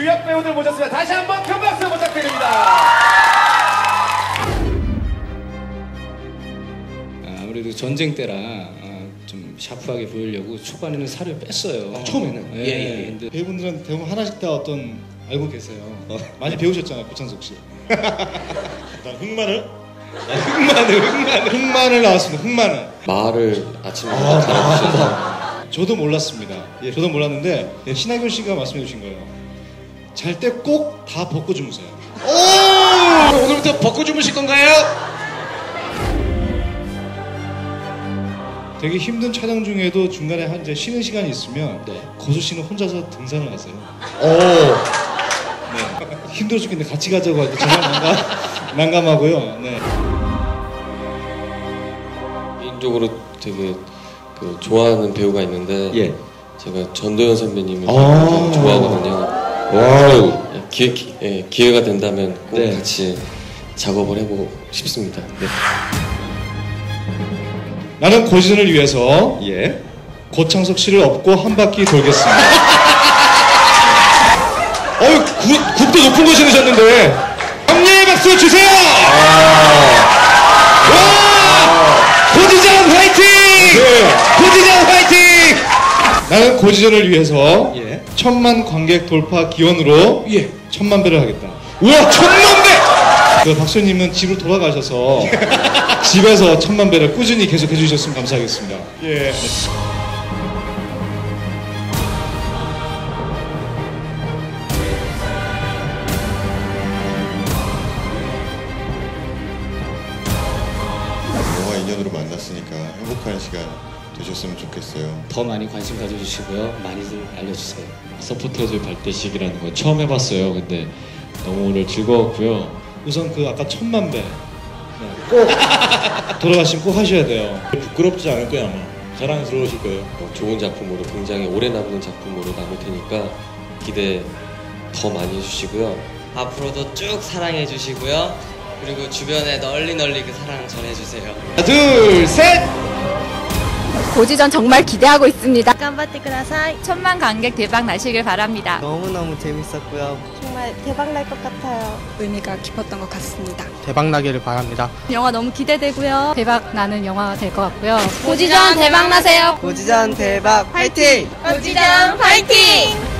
주역 배우들 모셨습니다. 다시 한번 큰 박수 부탁드립니다. 아무래도 전쟁 때라 좀 샤프하게 보이려고 초반에는 살을 뺐어요. 처음에는? 예. 근데 배우분들은 대부분 하나씩 다 어떤 알고 계세요. 많이 배우셨잖아요, 고창석 씨. 흑마늘? 흑마늘 나왔습니다. 흑마늘. 말을 아침부터 갈아주셔서 저도 몰랐습니다. 저도 몰랐는데 신하균 씨가 말씀해 주신 거예요. 잘 때 꼭 다 벗고 주무세요. 오! 오늘부터 벗고 주무실 건가요? 되게 힘든 촬영 중에도 중간에 한 이제 쉬는 시간이 있으면 네. 고수 씨는 혼자서 등산을 하세요. 오. 네. 힘들어 죽겠는데 같이 가자고 할 때 정말 난감하고요. 네. 개인적으로 되게 좋아하는 배우가 있는데 예. 제가 전도연 선배님을 굉장히 좋아하거든요. 와우. 기회가 된다면 꼭 네. 같이 작업을 해보고 싶습니다. 네. 나는 고지전을 위해서 예. 고창석 씨를 업고 한 바퀴 돌겠습니다. 굽도 높은 거 신으셨는데. 격려의 박수 주세요! 와! 고지전 화이팅! 고지전 화이팅! 나는 고지전을 위해서 예. 1000만 관객 돌파 기원으로 예. 1000만 배를 하겠다. 우와, 1000만 배! 그 박수님은 집으로 돌아가셔서 집에서 1000만 배를 꾸준히 계속 해주셨으면 감사하겠습니다. 예. 영화 인연으로 만났으니까 행복한 시간 되셨으면 좋겠어요. 더 많이 관심 가져주시고요. 많이들 알려주세요. 서포터즈 발대식이라는 거 처음 해봤어요. 근데 너무 오늘 즐거웠고요. 우선 그 아까 1000만 배. 꼭 돌아가시면 꼭 하셔야 돼요. 부끄럽지 않을 거예요, 아마. 자랑스러우실 거예요. 좋은 작품으로 굉장히 오래 남는 작품으로 남을 테니까 기대 더 많이 해주시고요. 앞으로도 쭉 사랑해 주시고요. 그리고 주변에 널리 그 사랑 전해주세요. 하나, 둘, 셋! 고지전 정말 기대하고 있습니다. 깜바띠 쿠다사이. 1000만 관객 대박 나시길 바랍니다. 너무너무 재밌었고요. 정말 대박 날 것 같아요. 의미가 깊었던 것 같습니다. 대박 나기를 바랍니다. 영화 너무 기대되고요. 대박 나는 영화가 될 것 같고요. 고지전 대박 나세요. 고지전 대박 화이팅! 고지전 파이팅!